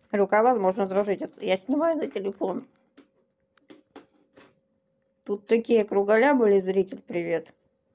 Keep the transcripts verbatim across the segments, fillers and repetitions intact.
Рука, возможно, дрожит. Я снимаю на телефон. Тут такие кругаля были, зритель, привет.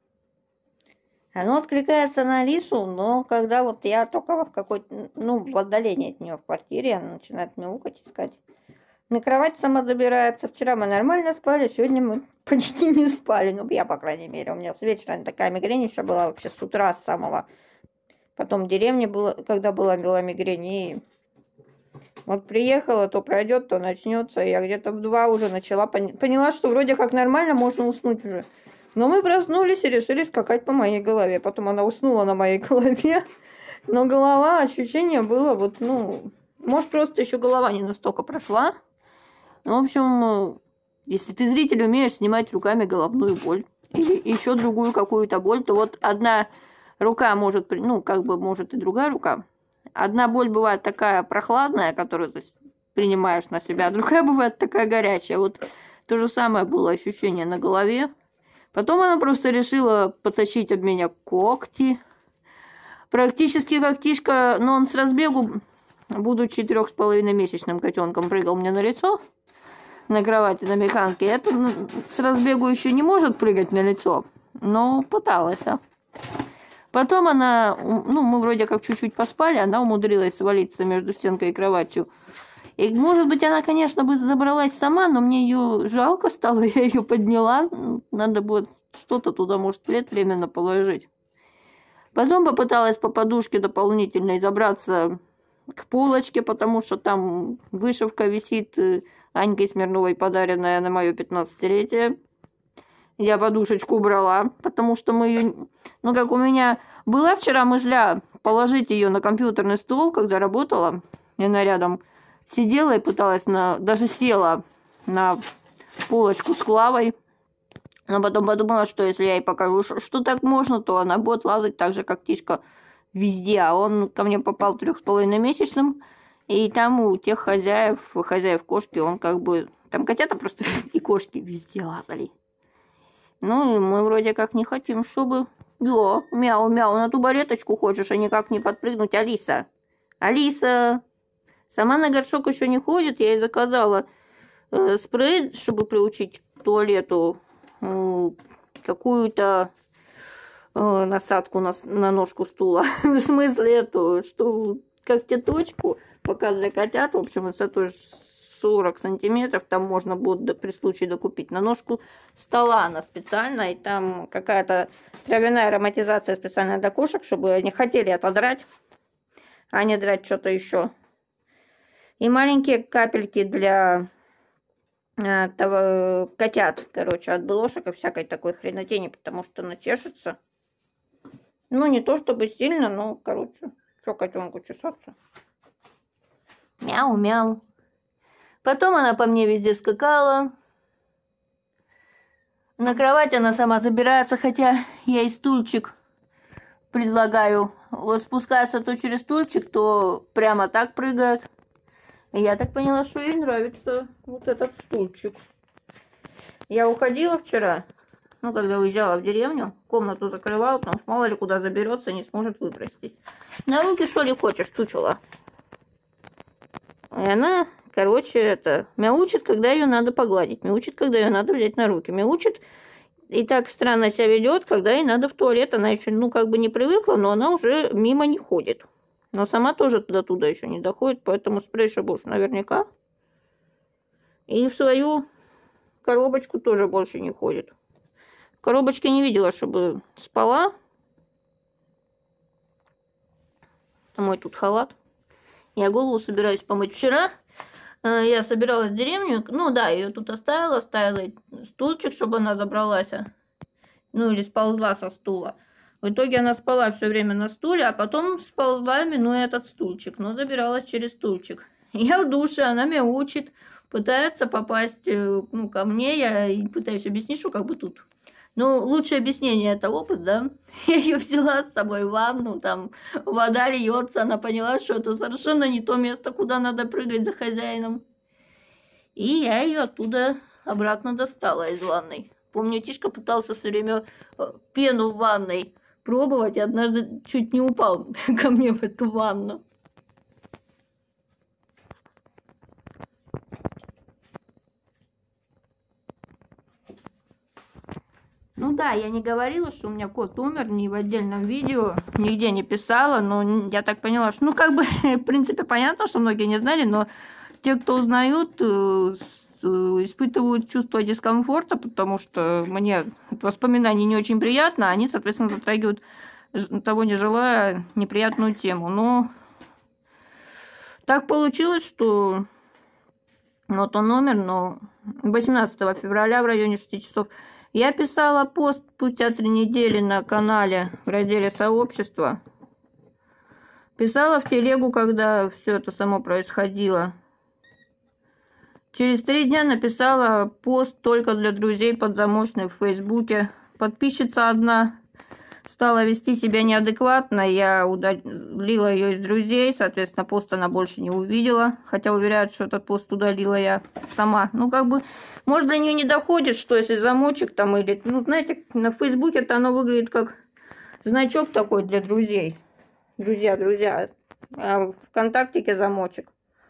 Оно откликается на Алису, но когда вот я только в какой-то, ну, в отдалении от нее в квартире, она начинает мяукать, искать. На кровать сама забирается. Вчера мы нормально спали, сегодня мы почти не спали. Ну, я, по крайней мере, у меня с вечера такая мигрень еще была вообще с утра, с самого. Потом в деревне было, когда была, была мигрень, и вот приехала, то пройдет, то начнется. Я где-то в два уже начала, поняла, что вроде как нормально, можно уснуть уже. Но мы проснулись и решили скакать по моей голове. Потом она уснула на моей голове. Но голова, ощущение было вот, ну, может, просто еще голова не настолько прошла. Ну, в общем, если ты, зритель, умеешь снимать руками головную боль или еще другую какую-то боль, то вот одна рука может, ну, как бы может и другая рука. Одна боль бывает такая прохладная, которую ты принимаешь на себя, а другая бывает такая горячая. Вот то же самое было ощущение на голове. Потом она просто решила потащить об меня когти. Практически когтишка, но он с разбегу, будучи трех с половиной месячным котенком, прыгал мне на лицо на кровати, на механке. Это с разбегу еще не может прыгать на лицо, но пыталась. Потом она, ну, мы вроде как чуть-чуть поспали, она умудрилась свалиться между стенкой и кроватью. И, может быть, она, конечно, бы забралась сама, но мне ее жалко стало, я ее подняла. Надо будет что-то туда, может, плед временно положить. Потом попыталась по подушке дополнительной забраться к полочке, потому что там вышивка висит Анькой Смирновой, подаренная на мое пятнадцатилетие. Я подушечку убрала, потому что мы ее... Ну, как у меня была вчера мысля положить ее на компьютерный стол, когда работала, и она рядом сидела и пыталась, на... даже села на полочку с Клавой. Но потом подумала, что если я ей покажу, что так можно, то она будет лазать так же, как птичка, везде. А он ко мне попал трех с половиной месячным, и там у тех хозяев, хозяев кошки, он как бы... Там котята просто и кошки везде лазали. Ну, и мы вроде как не хотим, чтобы... Йо, мяу-мяу, на табуреточку хочешь, а никак не подпрыгнуть. Алиса, Алиса, сама на горшок еще не ходит. Я ей заказала э, спрей, чтобы приучить к туалету, э, какую-то э, насадку на, на ножку стула. В смысле эту, что когтеточку, пока для котят, в общем, высотой сорок сантиметров, там можно будет при случае докупить на ножку стола, она специальная, и там какая-то травяная ароматизация специальная для кошек, чтобы они хотели отодрать, а не драть что-то еще. И маленькие капельки для э, того, котят, короче, от блошек и всякой такой хренотени, потому что она чешется. Ну, не то чтобы сильно, но, короче, что котенку чесаться. Мяу-мяу. Потом она по мне везде скакала. На кровать она сама забирается, хотя я и стульчик предлагаю. Вот спускаться то через стульчик, то прямо так прыгает. И я так поняла, что ей нравится вот этот стульчик. Я уходила вчера, ну, когда уезжала в деревню, комнату закрывала, потому что мало ли куда заберется, не сможет выбросить. На руки, что ли, хочешь, чучела? И она... Короче, это мяучит, когда ее надо погладить, мяучит, когда ее надо взять на руки, мяучит и так странно себя ведет, когда ей надо в туалет. Она еще, ну, как бы не привыкла, но она уже мимо не ходит. Но сама тоже туда-туда еще не доходит, поэтому спрей больше наверняка. И в свою коробочку тоже больше не ходит. В коробочке не видела, чтобы спала. Мой тут халат. Я голову собираюсь помыть. Вчера я собиралась в деревню, ну да, ее тут оставила, оставила стульчик, чтобы она забралась, ну или сползла со стула. В итоге она спала все время на стуле, а потом сползла, минуя этот стульчик, но забиралась через стульчик. Я в душе, она мяучит, пытается попасть, ну, ко мне, я пытаюсь объяснить, что как бы тут. Ну, лучшее объяснение это опыт, да. Я ее взяла с собой в ванну, там вода льется, она поняла, что это совершенно не то место, куда надо прыгать за хозяином. И я ее оттуда обратно достала из ванной. Помню, Тишка пытался все время пену в ванной пробовать, и однажды чуть не упал ко мне в эту ванну. Ну да, я не говорила, что у меня кот умер, ни в отдельном видео, нигде не писала, но я так поняла, что, ну, как бы, в принципе, понятно, что многие не знали, но те, кто узнают, испытывают чувство дискомфорта, потому что мне воспоминания не очень приятно, они, соответственно, затрагивают, того не желая, неприятную тему. Но так получилось, что вот он умер, но восемнадцатого февраля в районе шести часов я писала пост спустя три недели на канале в разделе «Сообщество». Писала в телегу, когда все это само происходило. Через три дня написала пост только для друзей подзамочный в Фейсбуке. Подписчица одна стала вести себя неадекватно, я удалила ее из друзей, соответственно, пост она больше не увидела, хотя уверяют, что этот пост удалила я сама. Ну, как бы, может, до нее не доходит, что если замочек там или... Ну, знаете, на Фейсбуке-то оно выглядит как значок такой для друзей. Друзья, друзья. А в ВКонтактике замочек.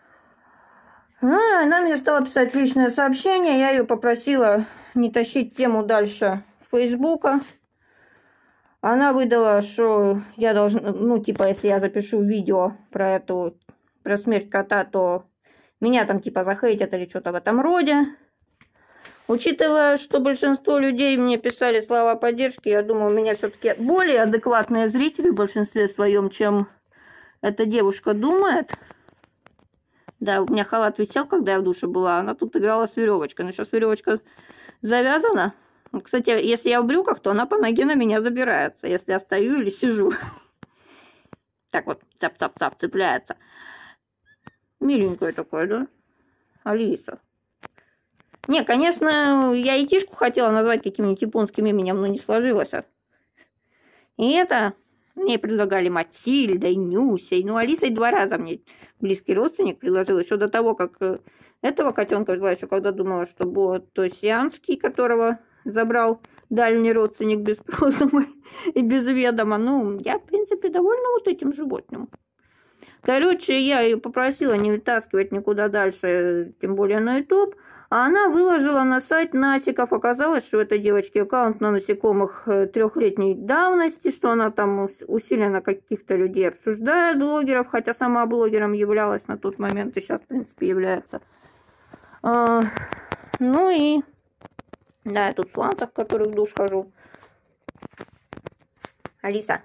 Ну, она мне стала писать личное сообщение, я ее попросила не тащить тему дальше Фейсбука. Она выдала, что я должна, ну, типа, если я запишу видео про эту, про смерть кота, то меня там, типа, захейтят или что-то в этом роде. Учитывая, что большинство людей мне писали слова поддержки, я думаю, у меня все-таки более адекватные зрители в большинстве своем, чем эта девушка думает. Да, у меня халат висел, когда я в душе была, она тут играла с веревочкой, но сейчас веревочка завязана. Кстати, если я в брюках, то она по ноге на меня забирается, если я стою или сижу. Так вот, цап-цап-цап, цепляется. Миленькая такая, да? Алиса. Не, конечно, я и Тишку хотела назвать каким-нибудь японским именем, но не сложилось. И это мне предлагали Матильдой, Нюсей. Ну, Алисой два раза мне близкий родственник предложил. Еще до того, как этого котенка взяла, еще когда думала, что будет то сиамский, которого забрал дальний родственник без спроса и без ведома. Ну, я, в принципе, довольна вот этим животным. Короче, я ее попросила не вытаскивать никуда дальше, тем более на YouTube. А она выложила на сайт Насиков. Оказалось, что у этой девочки аккаунт на насекомых трехлетней давности, что она там усиленно каких-то людей обсуждает, блогеров, хотя сама блогером являлась на тот момент и сейчас, в принципе, является. А, ну и... Да, я тут в сланцах, в которых в душ хожу. Алиса.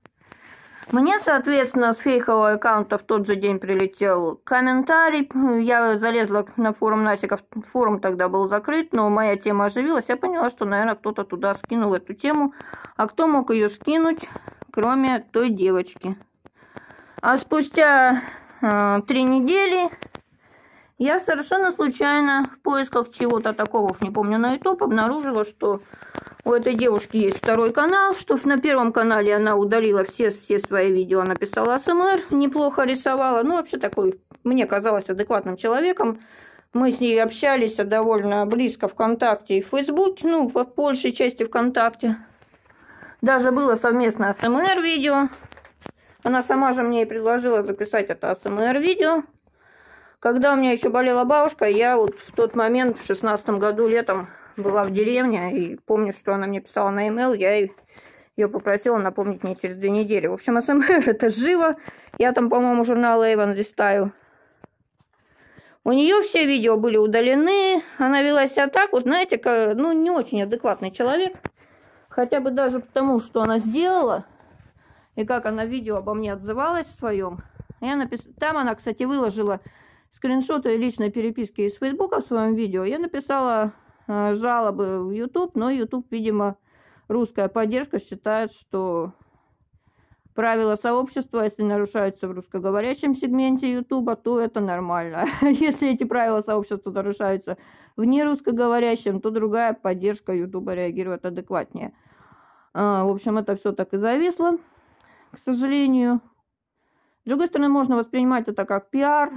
Мне, соответственно, с фейкового аккаунта в тот же день прилетел комментарий. Я залезла на форум Насиков. Форум тогда был закрыт, но моя тема оживилась. Я поняла, что, наверное, кто-то туда скинул эту тему. А кто мог ее скинуть, кроме той девочки? А спустя э, три недели... Я совершенно случайно в поисках чего-то такого, не помню, на YouTube обнаружила, что у этой девушки есть второй канал, что на первом канале она удалила все, все свои видео, она писала АСМР, неплохо рисовала, ну, вообще такой, мне казалось, адекватным человеком. Мы с ней общались довольно близко ВКонтакте и в Фейсбуке, ну, в большей части ВКонтакте. Даже было совместное АСМР-видео. Она сама же мне и предложила записать это АСМР-видео. Когда у меня еще болела бабушка, я вот в тот момент, в шестнадцатом году летом, была в деревне, и помню, что она мне писала на e-mail, я ее попросила напомнить мне через две недели. В общем, АСМР это живо, я там, по-моему, журнал Эйвон листаю. У нее все видео были удалены, она вела себя так, вот знаете, как, ну, не очень адекватный человек, хотя бы даже потому, что она сделала, и как она в видео обо мне отзывалась в своем. Я напис... Там она, кстати, выложила скриншоты личной переписки из Фейсбука в своем видео. Я написала э, жалобы в YouTube, но YouTube, видимо, русская поддержка считает, что правила сообщества, если нарушаются в русскоговорящем сегменте YouTube, то это нормально. Если эти правила сообщества нарушаются в нерусскоговорящем, то другая поддержка YouTube реагирует адекватнее. А, в общем, это все так и зависло, к сожалению. С другой стороны, можно воспринимать это как пиар.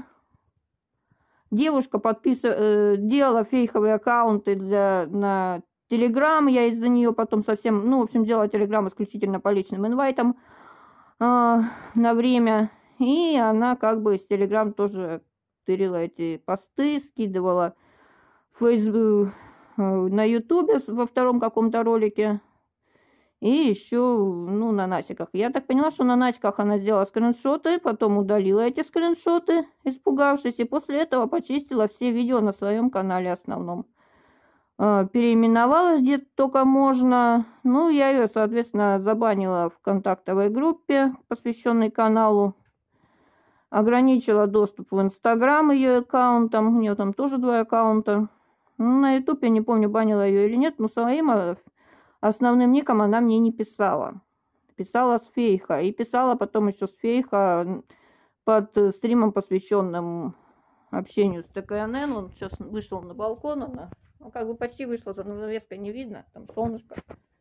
Девушка подписывала, э, делала фейковые аккаунты для, на Telegram. Я из-за нее потом совсем... Ну, в общем, делала Telegram исключительно по личным инвайтам э, на время. И она как бы из Telegram тоже тырила эти посты, скидывала в Facebook, на ютубе во втором каком-то ролике. И еще, ну, на насиках. Я так поняла, что на насиках она сделала скриншоты, потом удалила эти скриншоты, испугавшись, и после этого почистила все видео на своем канале основном. Переименовалась где только можно. Ну, я ее, соответственно, забанила в контактовой группе, посвященной каналу. Ограничила доступ в Инстаграм ее аккаунтом. У нее там тоже два аккаунта. Ну, на Ютубе, не помню, банила ее или нет, но своим основным ником она мне не писала. Писала с фейха. И писала потом еще с фейха под стримом, посвященным общению с ТКНН. Он сейчас вышел на балкон. Она, ну, как бы почти вышла, за занавеской не видно. Там солнышко.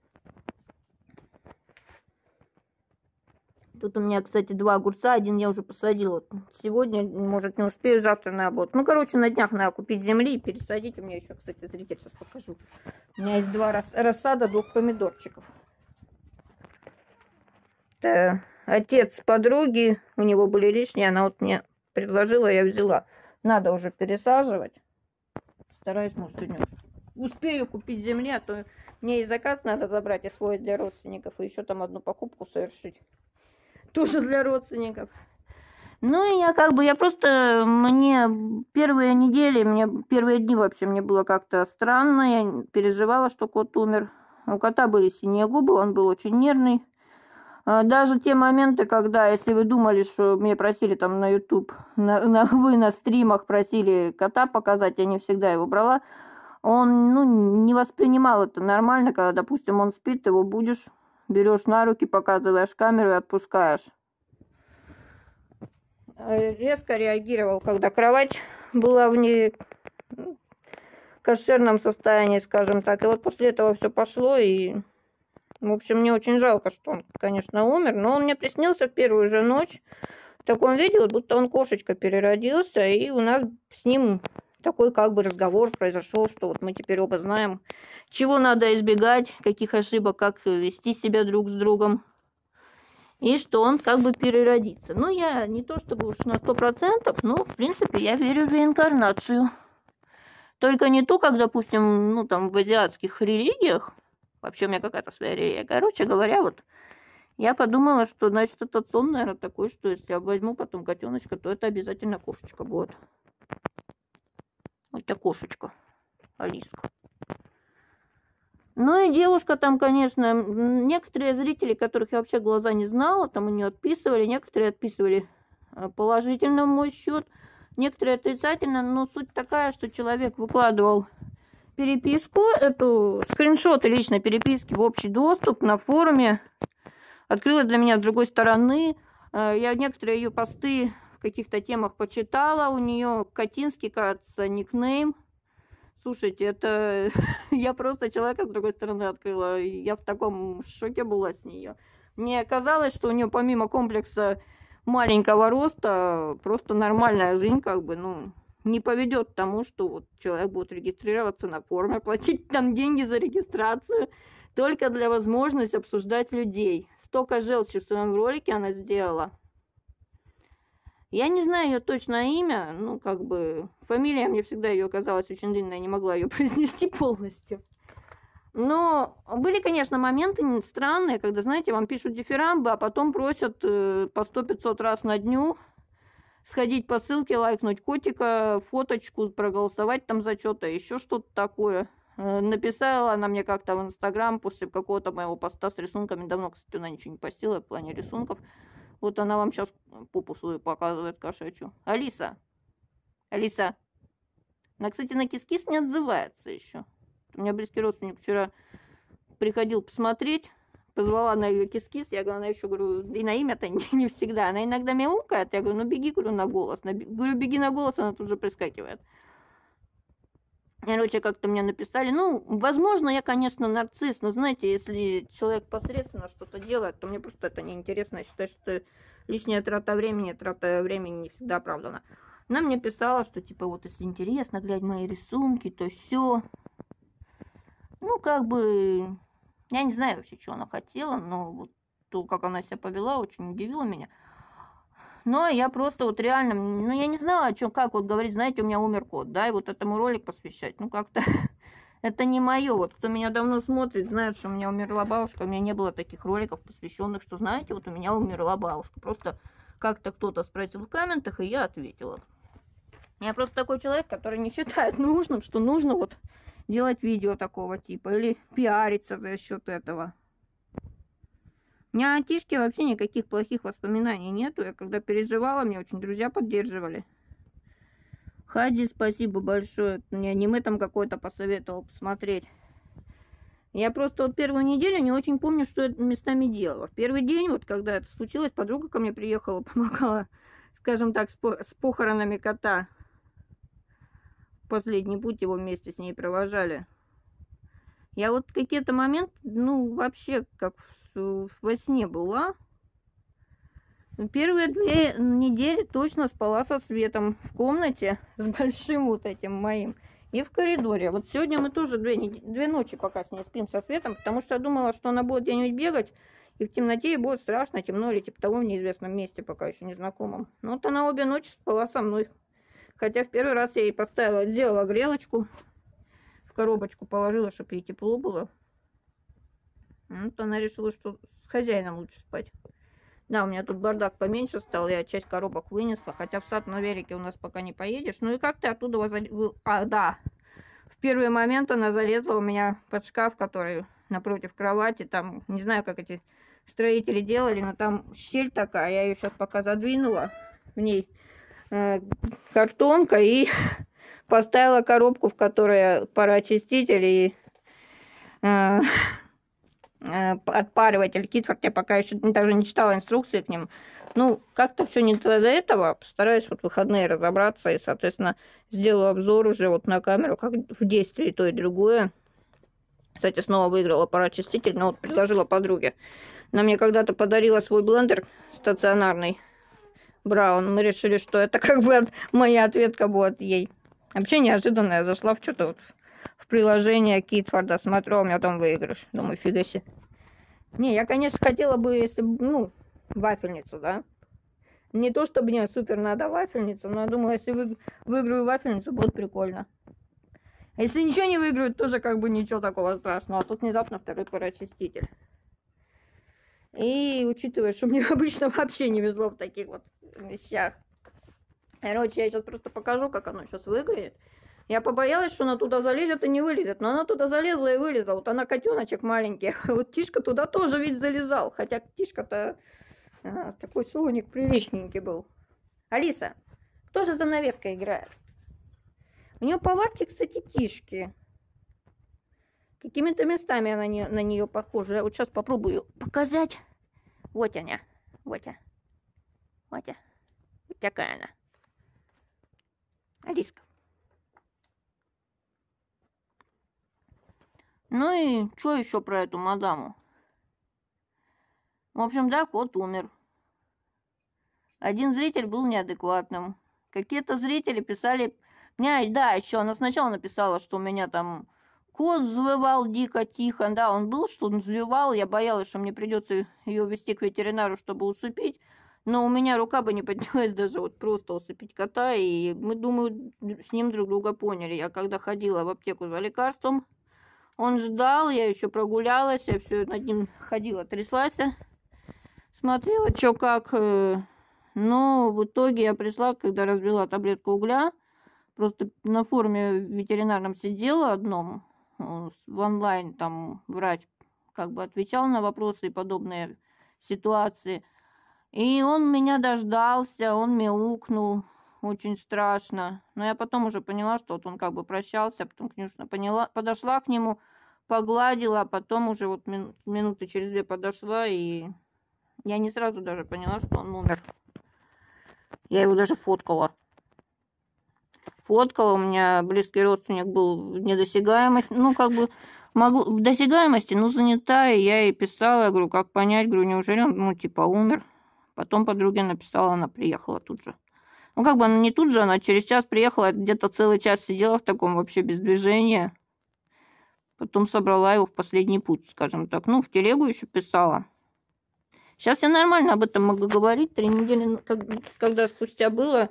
Тут у меня, кстати, два огурца. Один я уже посадила. Сегодня, может, не успею, завтра на работу. Ну, короче, на днях надо купить земли и пересадить. У меня еще, кстати, зритель, сейчас покажу. У меня есть два рас... рассада двух помидорчиков. Это отец подруги. У него были лишние. Она вот мне предложила, я взяла. Надо уже пересаживать. Стараюсь, может, сегодня успею купить земли, а то мне и заказ надо забрать, и свой для родственников, и еще там одну покупку совершить. Тоже для родственников. Ну и я как бы, я просто, мне первые недели, мне первые дни вообще мне было как-то странно. Я переживала, что кот умер. У кота были синие губы, он был очень нервный. Даже те моменты, когда, если вы думали, что меня просили там на YouTube, на, на, вы на стримах просили кота показать, я не всегда его брала. Он, ну, не воспринимал это нормально, когда, допустим, он спит, ты его будешь... Берешь на руки, показываешь камеру и отпускаешь. Резко реагировал, когда кровать была в не кошерном состоянии, скажем так. И вот после этого все пошло. И, в общем, мне очень жалко, что он, конечно, умер. Но он мне приснился в первую же ночь. В таком виде, вот будто он кошечка переродился. И у нас с ним такой как бы разговор произошел, что вот мы теперь оба знаем, чего надо избегать, каких ошибок, как вести себя друг с другом. И что он как бы переродится. Ну, я не то чтобы уж на сто процентов, но, в принципе, я верю в реинкарнацию. Только не ту, как, допустим, ну, там, в азиатских религиях. Вообще у меня какая-то своя религия. Короче говоря, вот, я подумала, что, значит, этот сон, наверное, такой, что если я возьму потом котеночка, то это обязательно кошечка будет. Вот эта кошечка, Алиска. Ну и девушка там, конечно, некоторые зрители, которых я вообще глаза не знала, там у нее отписывали, некоторые отписывали положительно в мой счет, некоторые отрицательно, но суть такая, что человек выкладывал переписку, эту скриншоты личной переписки в общий доступ на форуме, открыла для меня с другой стороны, я некоторые ее посты в каких-то темах почитала, у нее Катинский, кажется, никнейм. Слушайте, это я просто человека с другой стороны открыла, я в таком шоке была с нее. Мне казалось, что у нее помимо комплекса маленького роста, просто нормальная жизнь, как бы, ну, не поведет к тому, что вот человек будет регистрироваться на форуме, платить там деньги за регистрацию, только для возможности обсуждать людей. Столько желчи в своем ролике она сделала. Я не знаю ее точное имя, ну, как бы, фамилия мне всегда ее казалась очень длинная, я не могла ее произнести полностью. Но были, конечно, моменты странные, когда, знаете, вам пишут дифирамбы, а потом просят э, по сто-пятьсот раз на дню сходить по ссылке, лайкнуть котика, фоточку, проголосовать там за что-то, еще что-то такое. Э, написала она мне как-то в Инстаграм после какого-то моего поста с рисунками, давно, кстати, она ничего не постила в плане рисунков. Вот она вам сейчас попу свою показывает кошачью. Алиса. Алиса. Она, кстати, на кис-кис не отзывается еще. У меня близкий родственник вчера приходил посмотреть. Позвала на ее кис-кис. Я говорю, она еще, говорю, и на имя-то не, не всегда. Она иногда мяукает. Я говорю, ну беги, говорю, на голос. На, говорю, беги на голос, она тут же прискакивает. Короче, как-то мне написали, ну, возможно, я, конечно, нарцисс, но, знаете, если человек посредственно что-то делает, то мне просто это неинтересно. Я считаю, что лишняя трата времени, трата времени не всегда оправдана. Она мне писала, что, типа, вот, если интересно глядь мои рисунки, то все. Ну, как бы, я не знаю вообще, что она хотела, но вот то, как она себя повела, очень удивило меня. Но я просто вот реально, ну, я не знала, о чем, как вот говорить, знаете, у меня умер кот, да, и вот этому ролик посвящать, ну, как-то Это не мое. Вот кто меня давно смотрит, знает, что у меня умерла бабушка. У меня не было таких роликов, посвященных, что, знаете, вот у меня умерла бабушка. Просто как-то кто-то спросил в комментах, и я ответила. Я просто такой человек, который не считает нужным, что нужно вот делать видео такого типа или пиариться за счет этого. У меня о Тишке вообще никаких плохих воспоминаний нету. Я когда переживала, мне очень друзья поддерживали. Хади, спасибо большое. Мне аниме там какое-то посоветовал посмотреть. Я просто вот первую неделю не очень помню, что я местами делала. В первый день, вот когда это случилось, подруга ко мне приехала, помогала, скажем так, с, по с похоронами кота. Последний путь его вместе с ней провожали. Я вот какие-то моменты, ну, вообще, как во сне была. Первые две недели точно спала со светом в комнате, с большим вот этим моим, и в коридоре. Вот сегодня мы тоже две, две ночи пока с ней спим со светом, потому что я думала, что она будет где-нибудь бегать, и в темноте ей будет страшно, темно или типа того в неизвестном месте, пока еще незнакомом. Но вот она обе ночи спала со мной. Хотя в первый раз я ей поставила, сделала грелочку, в коробочку положила, чтобы ей тепло было. Вот она решила, что с хозяином лучше спать. Да, у меня тут бардак поменьше стал, я часть коробок вынесла, хотя в сад на велике у нас пока не поедешь. Ну и как ты оттуда воз... А, да, в первый момент она залезла у меня под шкаф, который напротив кровати, там, не знаю, как эти строители делали, но там щель такая, я ее сейчас пока задвинула, в ней э, картонка, и поставила коробку, в которой пароочиститель и... Э, отпариватель Китфорд, я пока еще даже не читала инструкции к ним. Ну, как-то все не до этого. Постараюсь вот в выходные разобраться и, соответственно, сделаю обзор уже вот на камеру, как в действии то и другое. Кстати, снова выиграла пароочиститель, но вот предложила подруге. Она мне когда-то подарила свой блендер стационарный Браун. Мы решили, что это как бы моя ответка будет ей. Вообще неожиданно я зашла в что-то вот приложение Китфорда, смотрю, у меня там выигрыш. Думаю, фига себе. Не, я, конечно, хотела бы, если ну, вафельницу, да. Не то, чтобы мне супер надо вафельницу, но я думала, если вы, выиграю вафельницу, будет прикольно. А если ничего не выиграю, тоже как бы ничего такого страшного. А тут внезапно второй пароочиститель. И учитывая, что мне обычно вообще не везло в таких вот вещах. Короче, я сейчас просто покажу, как оно сейчас выглядит. Я побоялась, что она туда залезет и не вылезет. Но она туда залезла и вылезла. Вот она котеночек маленький. Вот Тишка туда тоже ведь залезал. Хотя Тишка-то а, такой слоник приличненький был. Алиса, кто же занавеской играет? У нее повадки, кстати, Тишки. Какими-то местами она не, на нее похожа. Я вот сейчас попробую показать. Вот она. Вот она. Вот она. Вот такая она. Алиска. Ну и что еще про эту мадаму? В общем, да, кот умер. Один зритель был неадекватным. Какие-то зрители писали... Меня, да, еще она сначала написала, что у меня там кот взвывал дико, тихо. Да, он был, что он взвывал. Я боялась, что мне придется ее везти к ветеринару, чтобы усыпить. Но у меня рука бы не поднялась даже вот просто усыпить кота. И мы, думаю, с ним друг друга поняли. Я когда ходила в аптеку за лекарством... Он ждал, я еще прогулялась, я все над ним ходила, тряслась, смотрела, что как. Но в итоге я пришла, когда разбила таблетку угля, просто на форуме ветеринарном сидела одном, в онлайн там врач как бы отвечал на вопросы и подобные ситуации. И он меня дождался, он мяукнул. Очень страшно. Но я потом уже поняла, что вот он как бы прощался, потом Кнюшна поняла, подошла к нему, погладила, а потом уже вот мин, минуты через две подошла, и я не сразу даже поняла, что он умер. Я его даже фоткала. Фоткала, у меня близкий родственник был в недосягаемости, ну как бы могу, в досягаемости, но занята, и я ей писала, я говорю, как понять, говорю, неужели он, ну типа умер. Потом подруге написала, она приехала тут же. Ну, как бы она не тут же, она через час приехала, где-то целый час сидела в таком вообще без движения. Потом собрала его в последний путь, скажем так. Ну, в телегу еще писала. Сейчас я нормально об этом могу говорить. Три недели, когда спустя было,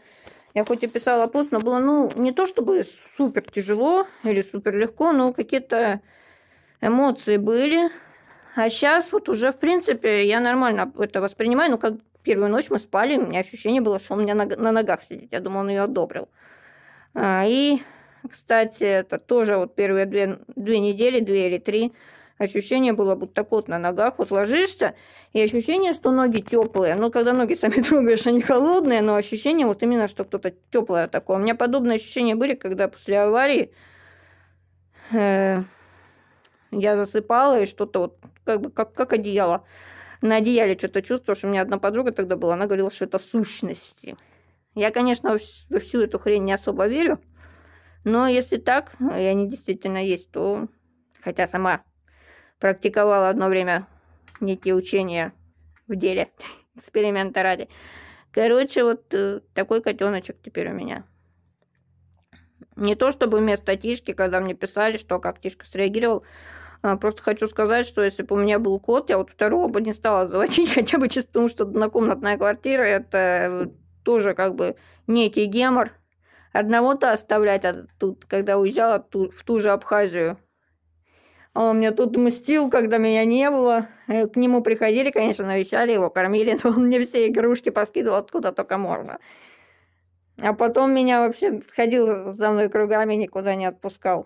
Я хоть и писала пост, но было, ну, не то чтобы супер тяжело или супер легко, но какие-то эмоции были. А сейчас вот уже, в принципе, я нормально это воспринимаю. Ну, как первую ночь мы спали, у меня ощущение было, что он у меня на, на ногах сидит. Я думала, он ее одобрил. А, и, кстати, это тоже вот первые две, две недели, две или три, ощущение было, будто кот на ногах. Вот ложишься, и ощущение, что ноги теплые. Ну, когда ноги сами трогаешь, они холодные, но ощущение вот именно, что кто-то теплое такое. У меня подобные ощущения были, когда после аварии э, я засыпала, и что-то вот как бы как, как одеяло. На одеяле что-то чувствовала, что у меня одна подруга тогда была, она говорила, что это сущности. Я, конечно, во всю эту хрень не особо верю, но если так, и они действительно есть, то, хотя сама практиковала одно время некие учения в деле, эксперимента ради. Короче, вот э, такой котеночек теперь у меня. Не то чтобы вместо Тишки, когда мне писали, что как Тишка среагировал, а, просто хочу сказать, что если бы у меня был кот, я вот второго бы не стала заводить, хотя бы чисто потому, что однокомнатная квартира, это тоже как бы некий гемор. Одного-то оставлять а тут, когда уезжала ту, в ту же Абхазию. Он мне тут мстил, когда меня не было. К нему приходили, конечно, навещали его, кормили, но он мне все игрушки поскидывал откуда только можно. А потом меня вообще ходил за мной кругами, никуда не отпускал.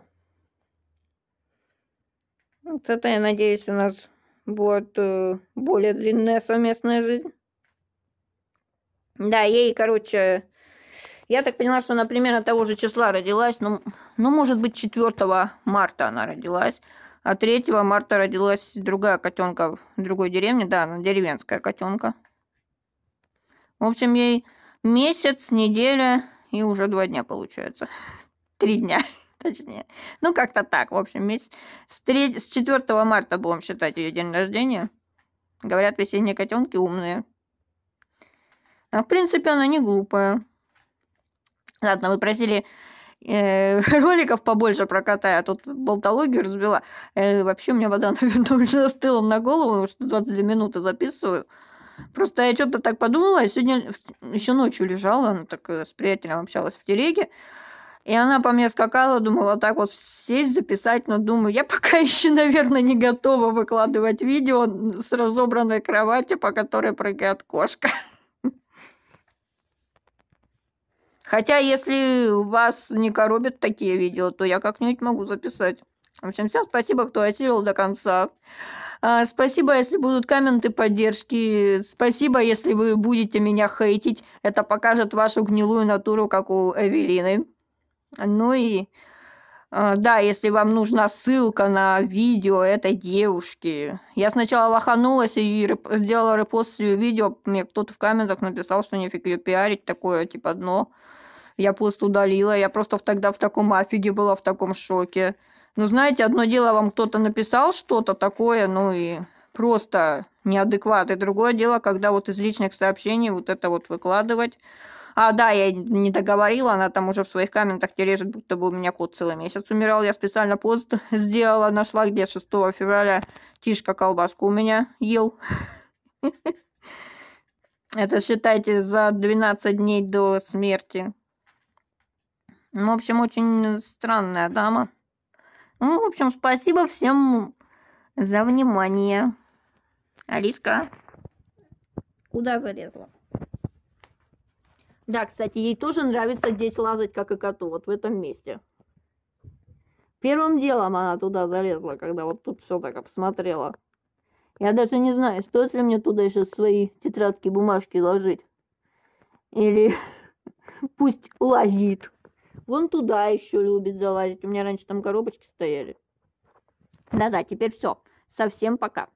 Вот это, я надеюсь, у нас будет э, более длинная совместная жизнь. Да, ей, короче, я так поняла, что она примерно того же числа родилась, ну, ну, может быть, четвёртого марта она родилась, а третьего марта родилась другая котенка в другой деревне, да, она деревенская котенка. В общем, ей месяц, неделя и уже два дня получается. Три дня, точнее. Ну, как-то так, в общем, месяц. С, три... С четвёртого марта будем считать ее день рождения. Говорят, весенние котенки умные. А в принципе, она не глупая. Ладно, вы просили э, роликов побольше про кота, я тут болтологию разбила. Э, вообще, у меня вода, наверное, уже остыла на голову, потому что двадцать две минуты записываю. Просто я что-то так подумала, я сегодня еще ночью лежала, она так с приятелем общалась в телеге, и она по мне скакала, думала так вот сесть, записать, но думаю, я пока еще, наверное, не готова выкладывать видео с разобранной кроватью, по которой прыгает кошка. Хотя, если вас не коробят такие видео, то я как-нибудь могу записать. В общем, всем спасибо, кто осилил до конца. А, спасибо, если будут комменты поддержки. Спасибо, если вы будете меня хейтить. Это покажет вашу гнилую натуру, как у Эвелины. Ну и... А, да, если вам нужна ссылка на видео этой девушки. Я сначала лоханулась и реп сделала репост ее видео. Мне кто-то в комментах написал, что нифиг ее пиарить, такое типа дно. Я пост удалила. Я просто тогда в таком афиге была, в таком шоке. Ну, знаете, одно дело, вам кто-то написал что-то такое, ну и просто неадекват. И другое дело, когда вот из личных сообщений вот это вот выкладывать. А, да, я не договорила, она там уже в своих комментах тережит, будто бы у меня кот целый месяц умирал. Я специально пост сделала, нашла, где шестого февраля Тишка колбаску у меня ел. Это, считайте, за двенадцать дней до смерти. Ну, в общем, очень странная дама. Ну, в общем, спасибо всем за внимание. Алиска, куда залезла? Да, кстати, ей тоже нравится здесь лазать, как и коту, вот в этом месте. Первым делом она туда залезла, когда вот тут все так обсмотрела. Я даже не знаю, стоит ли мне туда еще свои тетрадки, бумажки ложить. Или пусть лазит. Вон туда еще любит залазить. У меня раньше там коробочки стояли. Да-да, теперь все. Совсем пока.